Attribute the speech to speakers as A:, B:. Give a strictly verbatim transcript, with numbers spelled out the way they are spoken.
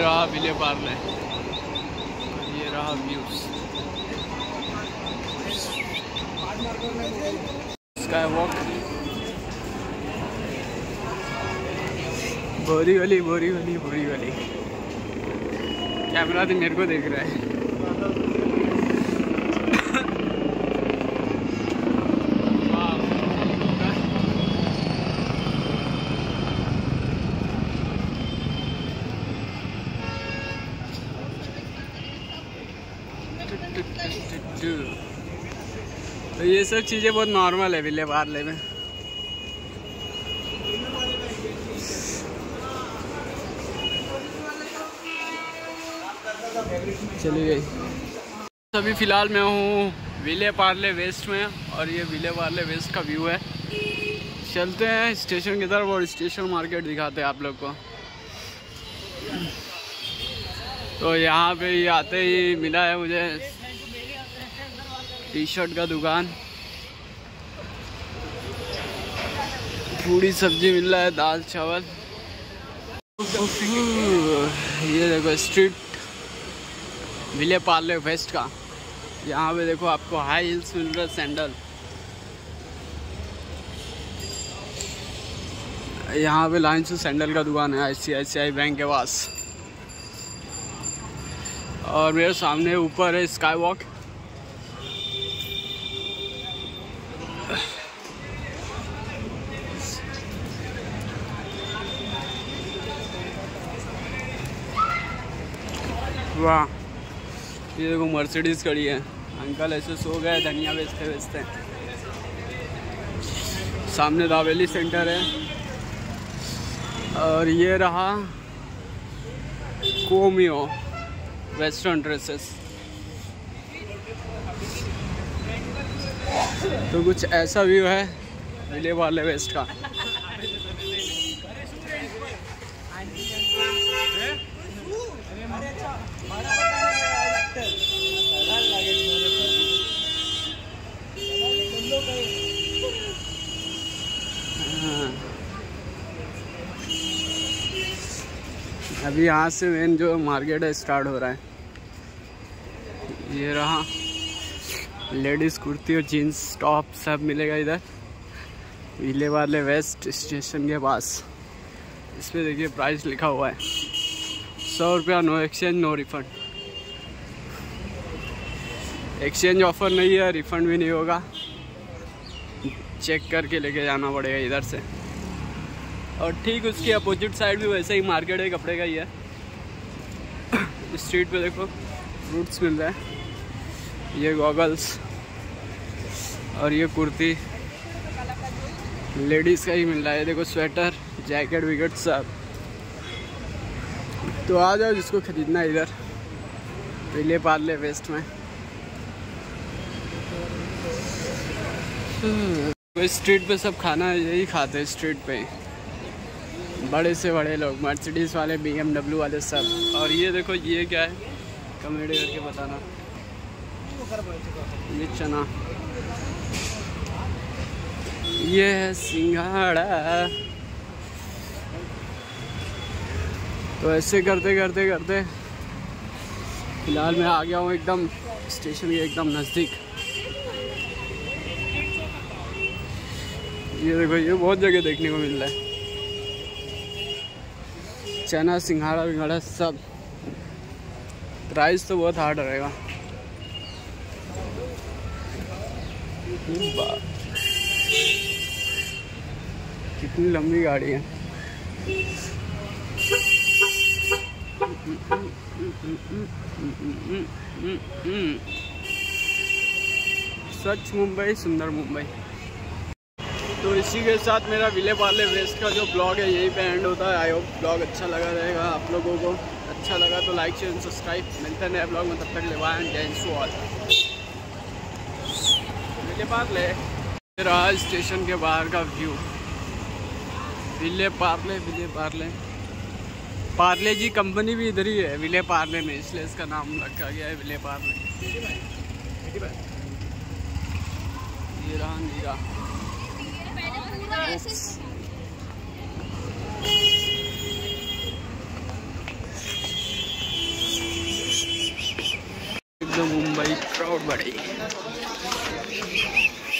A: रहा विले पार्ले, ये रहा व्यूज स्काई वॉक। बोरी वाली बोरी वाली बोरी वाली कैमरा तो मेरे को देख रहा है। तो ये सब चीज़ें बहुत नॉर्मल है विले पार्ले में। चली गई। अभी फ़िलहाल मैं हूँ विले पार्ले वेस्ट में और ये विले पार्ले वेस्ट का व्यू है। चलते हैं स्टेशन की तरफ और स्टेशन मार्केट दिखाते हैं आप लोग को। तो यहाँ पे ये आते ही मिला है मुझे टी शर्ट का दुकान, पूरी सब्जी मिल रहा है, दाल चावल। ये देखो स्ट्रीट विले पार्ले वेस्ट का। यहाँ पे देखो आपको हाई हील्स मिल रहा है, सैंडल। यहाँ पे लाइन से सैंडल का दुकान है आई सी आई सी आई बैंक के पास। और मेरे सामने ऊपर है स्काई वॉक। वाह, ये देखो मर्सिडीज खड़ी है। अंकल ऐसे सो गए, धनिया बेचते बेचते। सामने रावेली सेंटर है और ये रहा कोमियो वेस्टर्न ड्रेसेस। तो कुछ ऐसा व्यू है विले पार्ले वेस्ट का। अभी यहाँ से मेन जो मार्केट है स्टार्ट हो रहा है। ये रहा लेडीज़ कुर्ती और जीन्स टॉप सब मिलेगा इधर विले पार्ले वेस्ट स्टेशन के पास। इस पर देखिए प्राइस लिखा हुआ है सौ रुपया, no exchange no refund. Exchange offer नहीं है, रिफंड भी नहीं होगा, चेक करके लेके जाना पड़ेगा इधर से। और ठीक उसकी अपोजिट साइड भी वैसे ही मार्केट है, कपड़े का ही है। स्ट्रीट पे देखो फ्रूट्स मिल रहा है, ये गॉगल्स और ये कुर्ती लेडीज़ का ही मिल रहा है। देखो स्वेटर, जैकेट विकेट सब। तो आ जाओ जिसको खरीदना है इधर विले पार्ले वेस्ट में। तो स्ट्रीट पे सब खाना यही खाते हैं स्ट्रीट पे, बड़े से बड़े लोग, मर्सिडीज़ वाले, बी एम डब्ल्यू वाले सब। और ये देखो ये क्या है, कमेंट करके बताना। ये चना, ये है सिंघाड़ा। तो ऐसे करते करते करते फिलहाल मैं आ गया हूँ एकदम स्टेशन के एकदम नज़दीक। ये देखो ये बहुत जगह देखने को मिल रहा है, चना सिंघाड़ा विंघाड़ा सब। प्राइस तो बहुत हार्ड रहेगा। कितनी लंबी गाड़ी है। स्वच्छ मुंबई, सुंदर मुंबई। तो इसी के साथ मेरा विले पार्ले वेस्ट का जो ब्लॉग है यही पे एंड होता है। आई होप ब्लॉग अच्छा लगा रहेगा आप लोगों को। अच्छा लगा तो लाइक शेयर सब्सक्राइब। मिलते हैं नए ब्लॉग में, तब तक ले bye and thanks to all. Vile Parle रहा स्टेशन के बाहर का view. Vile Parle Vile Parle Parle G company भी इधर ही है विले पार्ले में, इसलिए इसका नाम रखा गया है विले पार्ले। ये रहा नीरा। द मुंबई प्राउड बड़ी।